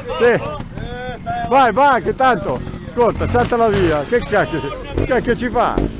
Sì. Vai, che tanto. Ascolta, chattala via. Che cacchio ci fa?